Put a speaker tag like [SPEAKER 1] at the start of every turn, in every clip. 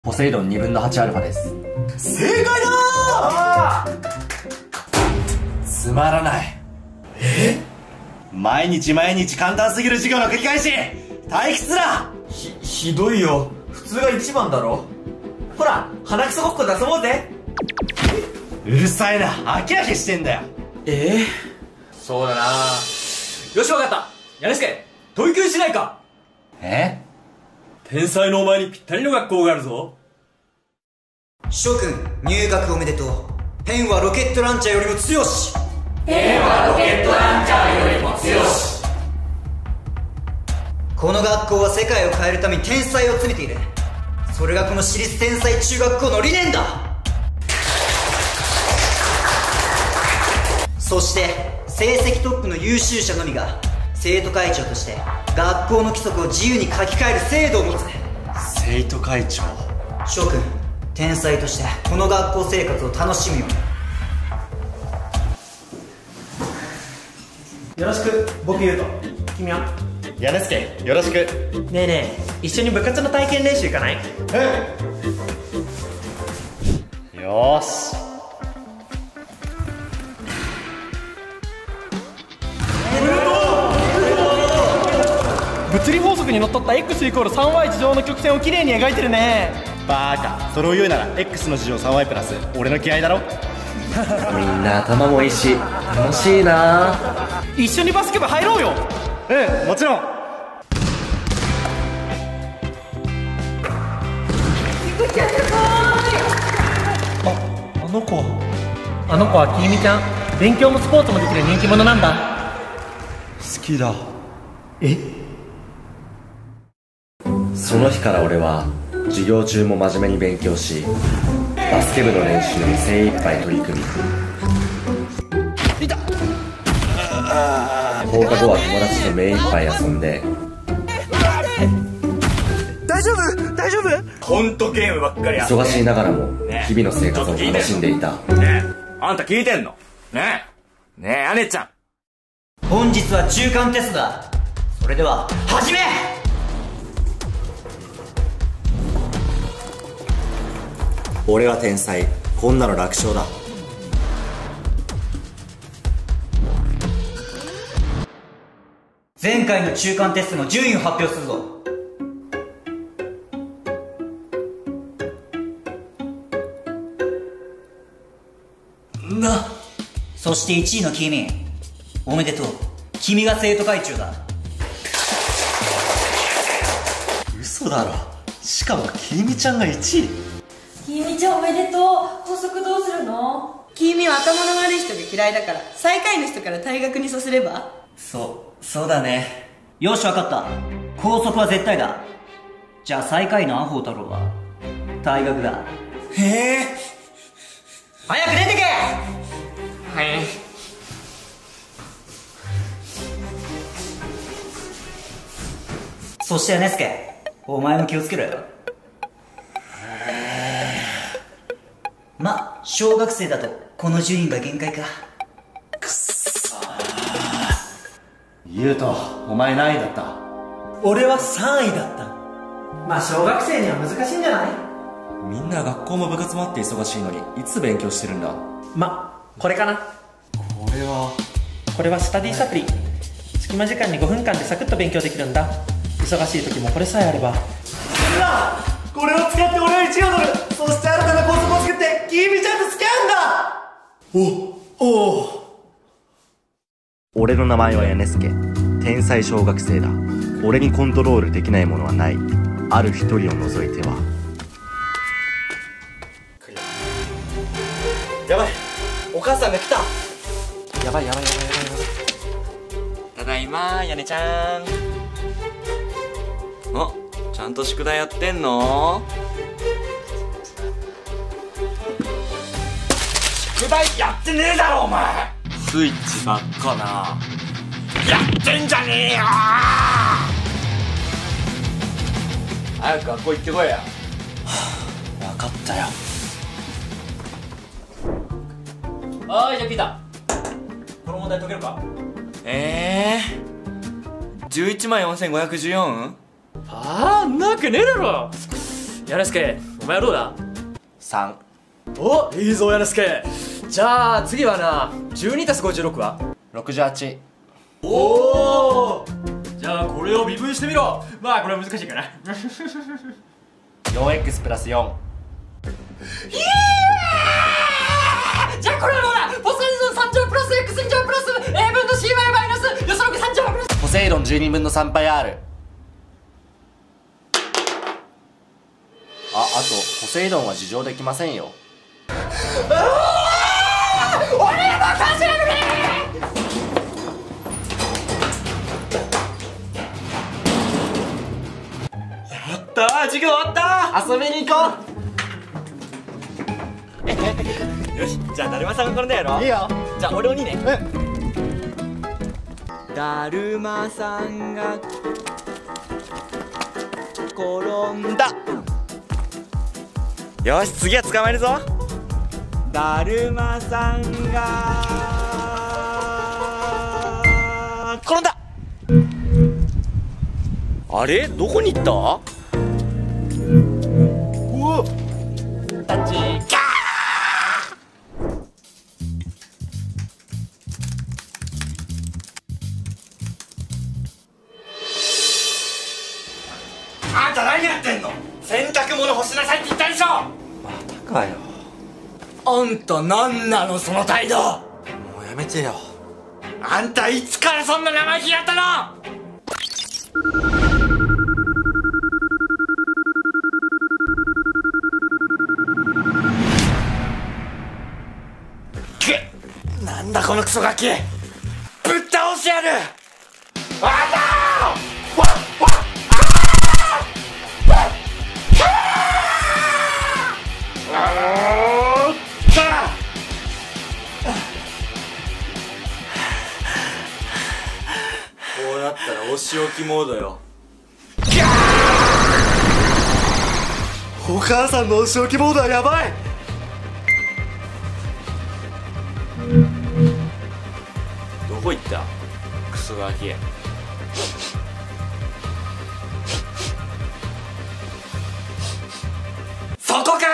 [SPEAKER 1] ポセイドン2分の8アルファです。
[SPEAKER 2] 正解だー。
[SPEAKER 1] つまらない。
[SPEAKER 2] 毎日簡単すぎる授業の繰り返し。退屈だ。ひどいよ。普通が一番だろ。ほら、鼻くそごっこで遊ぼうぜ。うるさいな、飽き飽きしてんだよ。
[SPEAKER 3] そうだな。よし、わかった。やねすけ、問いクイしないか。天才のお前にぴったりの学校があるぞ。
[SPEAKER 4] 諸君、入学おめでとう。ペンはロケットランチャーよりも強し。
[SPEAKER 5] ペンはロケットランチャーよりも強し。
[SPEAKER 4] この学校は世界を変えるために天才を詰めている。それがこの私立天才中学校の理念だ。そして成績トップの優秀者のみが生徒会長として学校の規則を自由に書き換える制度を持つ。
[SPEAKER 2] 生徒会長。
[SPEAKER 4] 諸君、天才としてこの学校生活を楽しむように。
[SPEAKER 6] よろしく。僕ゆうと。君は？
[SPEAKER 2] やねすけ、よろしく。
[SPEAKER 6] ねえねえ、一緒に部活の体験練習行かない？
[SPEAKER 2] よーし。
[SPEAKER 6] 物理法則にのっとった x=3y 乗の曲線をきれいに描いてるね。
[SPEAKER 2] バーカ、それを言うなら x の次乗 3y プラス俺の気合だろ。
[SPEAKER 1] みんな頭もいいし楽しいな。
[SPEAKER 6] 一緒にバスケ部入ろうよ。
[SPEAKER 2] うん、もちろん。
[SPEAKER 6] あの子はきみちゃん。勉強もスポーツもできる人気者なんだ。
[SPEAKER 2] 好きだ。
[SPEAKER 1] その日から俺は授業中も真面目に勉強し、バスケ部の練習に精一杯取り組み、放課後は友達と目いっぱい遊んで。
[SPEAKER 2] 大丈夫。ほんとゲームばっかりや。
[SPEAKER 1] 忙しいながらも日々の生活を楽しんでいた。
[SPEAKER 3] ねえ、あんた聞いてんの？ねえ、姉ちゃん。
[SPEAKER 4] 本日は中間テストだ。それでは始め。
[SPEAKER 2] 俺は天才、こんなの楽勝だ。
[SPEAKER 4] 前回の中間テストの順位を発表するぞ。そして1位の君、おめでとう。君が生徒会長だ。
[SPEAKER 2] 嘘だろ。しかもきみちゃんが1位。
[SPEAKER 5] きみちゃんおめでとう。校則どうするの？
[SPEAKER 7] 君は頭の悪い人が嫌いだから最下位の人から退学にさせれば？
[SPEAKER 4] そうだね。よし、わかった。校則は絶対だ。じゃあ最下位のアホ太郎は退学だ。早く出てけ。
[SPEAKER 3] はい。
[SPEAKER 4] そしてねすけ、お前も気をつけろよ。小学生だとこの順位が限界か。
[SPEAKER 2] ゆうと、お前何位だった？
[SPEAKER 6] 俺は3位だった。小学生には難しいんじゃない？
[SPEAKER 1] みんな学校も部活もあって忙しいのにいつ勉強してるんだ？
[SPEAKER 6] これかな。これはスタディサプリ。隙間時間に5分間でサクッと勉強できるんだ。忙しい時もこれさえあれば。
[SPEAKER 2] これを使って俺は1位を取る。そして新たな校則を作ってきみちゃんと付き合うんだ。
[SPEAKER 1] 俺の名前はやねすけ、天才小学生だ。俺にコントロールできないものはない。ある一人を除いては。
[SPEAKER 2] やばい、お母さんが来た。
[SPEAKER 1] やばい。
[SPEAKER 3] ただいま、やねちゃん。あ、ちゃんと宿題やってんの？宿題やってねえだろお前。スイッチばっかな。やってんじゃねえよ。早く学校行ってこいや。
[SPEAKER 1] 分かったよ。
[SPEAKER 3] じゃあピーター、この問題解けるか？114514？
[SPEAKER 6] ああ、んなわけねえだろ。やらすけ、
[SPEAKER 3] お前はどうだ？
[SPEAKER 1] 3。
[SPEAKER 3] お、いいぞ、やなすけ。じゃあ次はな、12+56は
[SPEAKER 1] 68。
[SPEAKER 3] おお。じゃあこれを微分してみろ。まあこれは難しいかな。
[SPEAKER 1] 4x プラス4。
[SPEAKER 3] じゃあこれはどうだ？ポセイドン3乗プラス x 2乗プラス a 分の c マイナス予測3乗プラス。
[SPEAKER 1] ポセイドン12分の3パイ r。あとポセイドンは事情できませんよ。
[SPEAKER 3] 俺の勝ちやるね。やったー、授業終わったー。
[SPEAKER 1] 遊びに行こ
[SPEAKER 2] よし、じゃあだるまさんが転んだやろ。
[SPEAKER 1] う。いいよ。
[SPEAKER 2] じゃあ俺鬼ね。だるまさんが転んだ。よし、次は捕まえるぞ。だるまさんが転んだ。あれ、どこに行った？うわっ、タッチキャー。あんた何やってんの？洗濯物干しなさいって言ったでしょ。
[SPEAKER 1] またかよ。
[SPEAKER 2] あんた何なのその態度。もうやめてよ。あんたいつからそんな生意気やったの？なんだこのクソガキ、ぶっ倒してやる。あんたわっわっこうなったらお仕置きモードよ。お母さんのお仕置きモードはやばい。どこ行ったクソガキ。そこか。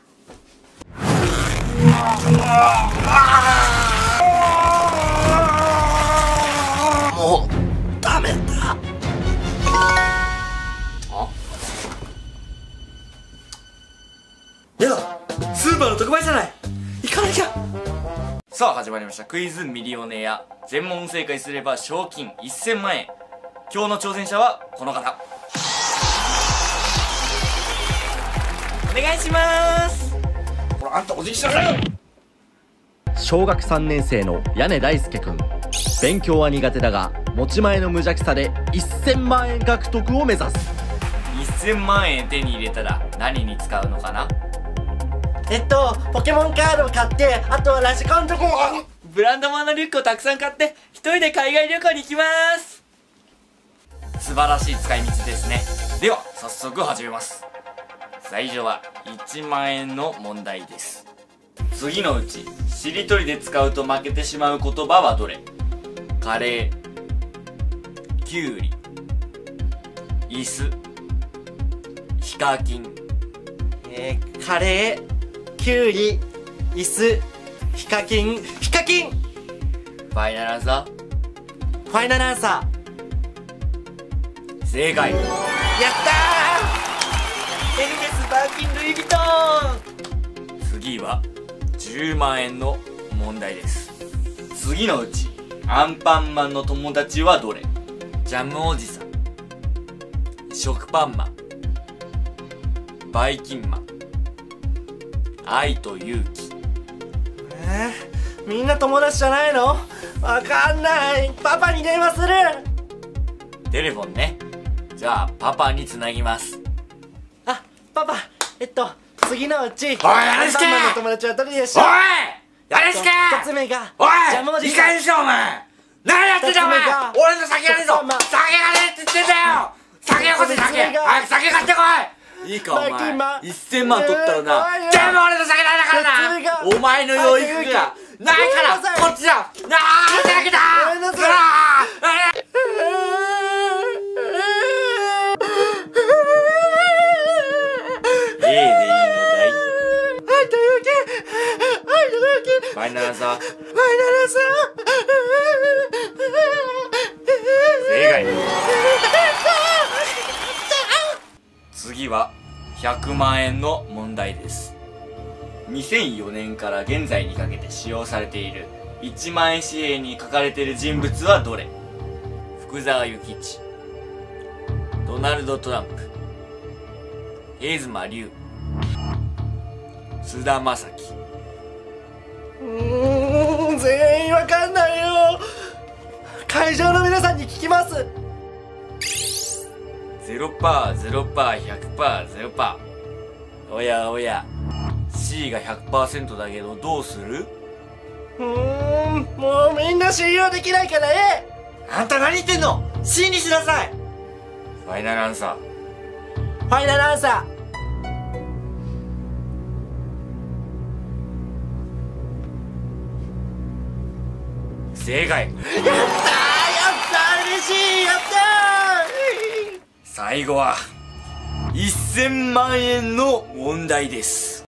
[SPEAKER 2] もうダメだ。やだ、スーパーの特売じゃない。行かなきゃ。さあ始まりました、クイズミリオネア。全問正解すれば賞金1000万円。今日の挑戦者はこの方、お願いします。ほら、あんたお辞儀しなさいよ。
[SPEAKER 1] 小学3年生の屋根大輔くん。勉強は苦手だが持ち前の無邪気さで1000万円獲得を目指す。
[SPEAKER 2] 1000万円手に入れたら何に使うのかな。
[SPEAKER 6] ポケモンカードを買って、あとはラジコンとこ
[SPEAKER 2] ブランド物のリュックをたくさん買って一人で海外旅行に行きます。素晴らしい使い道ですね。では早速始めます。最初は1万円の問題です。次のうちしりとりで使うと負けてしまう言葉はどれ？カレー、キュウリ、椅子、ヒカキン。カレー、キュウリ、椅子、ヒカキン。ヒカキン。ファイナルアンサー。ファイナルアンサー。正解。やったー。エルメス、バーキン、ルイ・ヴィトン。次は10万円の問題です。次のうちアンパンマンの友達はどれ？ジャムおじさん、食パンマン、バイキンマン、愛と勇気。みんな友達じゃないの？わかんない。パパに電話する。テレフォンね。じゃあパパにつなぎます。
[SPEAKER 6] あ、パパ、次のうち、
[SPEAKER 2] おい、やるすけ！
[SPEAKER 6] アンパンマンの友達はどれでしょう？
[SPEAKER 2] おい！やるすけ！
[SPEAKER 6] 一つ目が、
[SPEAKER 2] おい！
[SPEAKER 6] ジャムおじ
[SPEAKER 2] いい
[SPEAKER 6] さん。
[SPEAKER 2] 加減にしろお前！何やってんだお前！
[SPEAKER 6] 二つ目が
[SPEAKER 2] 俺の酒がねえぞ！
[SPEAKER 6] 食パンマン
[SPEAKER 2] 酒がねえって言ってんだよ！酒よこせ酒！
[SPEAKER 6] 三つ目が
[SPEAKER 2] 早く酒買ってこい！いいかお前、
[SPEAKER 6] バイキンマン
[SPEAKER 2] 1000万取ったらな、
[SPEAKER 6] おいおい
[SPEAKER 2] 全部俺の酒代だから
[SPEAKER 6] 四つ目が
[SPEAKER 2] な。お前の養育費がないから
[SPEAKER 6] ごめんなさい
[SPEAKER 2] こっちだ。なあ酒だ。
[SPEAKER 6] ごめんなさい。
[SPEAKER 2] 例でファイナルアンサー。正解。次は100万円の問題です。2004年から現在にかけて使用されている1万円紙幣に書かれている人物はどれ？福沢諭吉、ドナルド・トランプ、平妻龍、菅田将暉。
[SPEAKER 8] 全員わかんないよ。会場の皆さんに聞きます。
[SPEAKER 2] 0%、0%、100%、0%。おやおや、C が 100% だけどどうする？
[SPEAKER 8] もうみんな信用できないから
[SPEAKER 2] あんた何言ってんの？ C にしなさい。ファイナルアンサー。
[SPEAKER 8] ファイナルアンサー。
[SPEAKER 2] 正解。
[SPEAKER 8] やったー嬉しい、やったー。
[SPEAKER 2] 最後は1000万円の問題です。